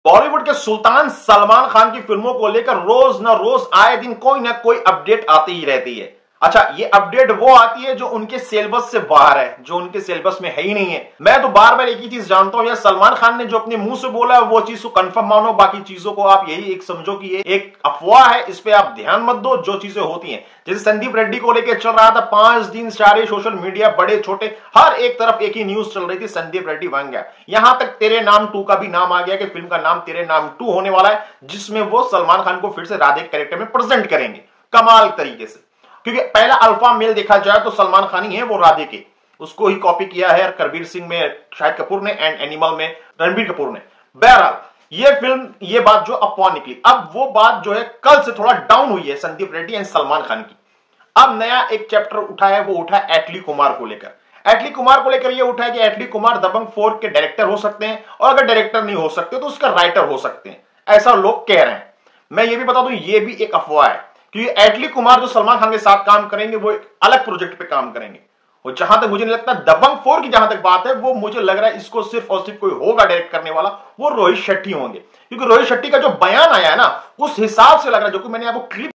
बॉलीवुड के सुल्तान सलमान खान की फिल्मों को लेकर रोज ना रोज आए दिन कोई ना कोई अपडेट आती ही रहती है। अच्छा, ये अपडेट वो आती है जो उनके सिलेबस से बाहर है, जो उनके सिलेबस में है ही नहीं है। मैं तो बार बार एक ही चीज जानता हूं, यार सलमान खान ने जो अपने मुंह से बोला है वो चीज को कंफर्म मानो, बाकी चीजों को आप यही एक समझो कि ये एक अफवाह है, इस पे आप ध्यान मत दो। जो चीजें होती हैं, जैसे संदीप रेड्डी को लेकर चल रहा था 5 दिन सारे सोशल मीडिया, बड़े छोटे हर एक तरफ एक ही न्यूज चल रही थी, संदीप रेड्डी बन गया। यहां तक तेरे नाम 2 का भी नाम आ गया कि फिल्म का नाम तेरे नाम 2 होने वाला है, जिसमें वो सलमान खान को फिर से राधे कैरेक्टर में प्रेजेंट करेंगे कमाल तरीके से। क्योंकि पहला अल्फा मेल देखा जाए तो सलमान खान ही है, वो राधे के, उसको ही कॉपी किया है कबीर सिंह में शाहिद कपूर ने एंड एनिमल में रणबीर कपूर ने। बहरहाल ये फिल्म, ये बात जो अफवाह निकली, अब वो बात जो है कल से थोड़ा डाउन हुई है संदीप रेड्डी एंड सलमान खान की। अब नया एक चैप्टर उठा है, वो उठा है एटली कुमार को लेकर। एटली कुमार को लेकर ये उठा है कि एटली कुमार दबंग 4 के डायरेक्टर हो सकते हैं, और अगर डायरेक्टर नहीं हो सकते तो उसका राइटर हो सकते हैं, ऐसा लोग कह रहे हैं। मैं ये भी बता दूं, ये भी एक अफवाह है, क्योंकि एटली कुमार जो सलमान खान के साथ काम करेंगे वो एक अलग प्रोजेक्ट पे काम करेंगे। और जहां तक मुझे नहीं लगता, दबंग 4 की जहां तक बात है, वो मुझे लग रहा है इसको सिर्फ और सिर्फ कोई होगा डायरेक्ट करने वाला, वो रोहित शेट्टी होंगे। क्योंकि रोहित शेट्टी का जो बयान आया है ना, उस हिसाब से लग रहा है, जो कि मैंने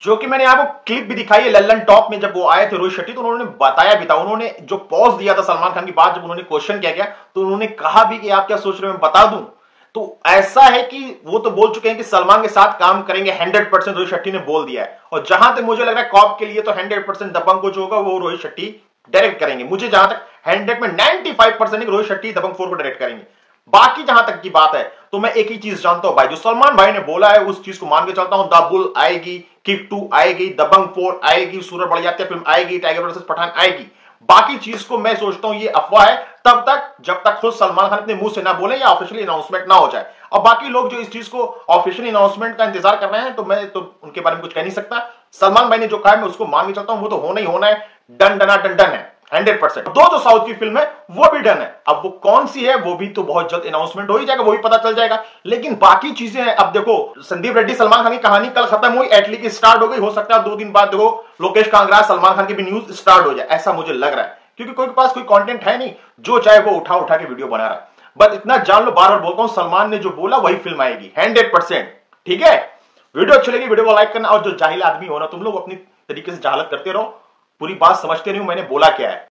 आपको क्लिप भी दिखाई है लल्लन टॉप में, जब वो आए थे रोहित शेट्टी, तो उन्होंने बताया भी था, उन्होंने जो पॉज दिया था सलमान खान की बात, जब उन्होंने क्वेश्चन किया गया तो उन्होंने कहा भी कि आप क्या सोच रहे हो मैं बता दूं। तो ऐसा है कि वो तो बोल चुके हैं कि सलमान के साथ काम करेंगे 100%, रोहित शेट्टी ने बोल दिया है। और जहां तक मुझे लग रहा है कॉप के लिए तो 100% दबंग को जो होगा वो रोहित शेट्टी डायरेक्ट करेंगे। मुझे जहां तक 100 में 95% रोहित शेट्टी दबंग 4 को डायरेक्ट करेंगे। बाकी जहां तक की बात है तो मैं एक ही चीज जानता हूं भाई, जो सलमान भाई ने बोला है उस चीज को मान के चलता हूं। द बुल आएगी, किक 2 आएगी, दबंग 4 आएगी, सूरज बढ़ जाती है फिल्म आएगी, टाइगर वर्सेस पठान आएगी। बाकी चीज को मैं सोचता हूं ये अफवाह है तब तक जब तक खुद सलमान खान अपने मुंह से ना बोले या ऑफिशियली अनाउंसमेंट ना हो जाए। और बाकी लोग जो इस चीज को ऑफिशियली अनाउंसमेंट का इंतजार कर रहे हैं, तो मैं तो उनके बारे में कुछ कह नहीं सकता। सलमान भाई ने जो कहा है मैं उसको मान के चलता हूं, वो तो होना ही होना है, डन डना डन डन है 100%। दो जो साउथ की फिल्म है वो भी डन है, अब वो कौन सी है वो भी तो बहुत जल्द अनाउंसमेंट हो ही जाएगा, वो भी पता चल जाएगा। लेकिन बाकी चीजें हैं, अब देखो संदीप रेड्डी सलमान खान की कहानी कल खत्म हुई, एटली की स्टार्ट हो गई, हो सकता है 2 दिन बाद देखो लोकेश कांगराज सलमान खान की भी न्यूज स्टार्ट हो जाए, ऐसा मुझे लग रहा है। क्योंकि कोई के पास कोई कंटेंट है नहीं, जो चाहे वो उठा उठा के वीडियो बना रहा है। बस इतना जान लो, बार बार बोलता हूं, सलमान ने जो बोला वही फिल्म आएगी 100%। ठीक है, वीडियो अच्छी लगी वीडियो को लाइक करना, और जो जाहिल आदमी हो ना तुम लोग, अपनी तरीके से जहालत करते रहो, पूरी बात समझते नहीं हूं मैंने बोला क्या है।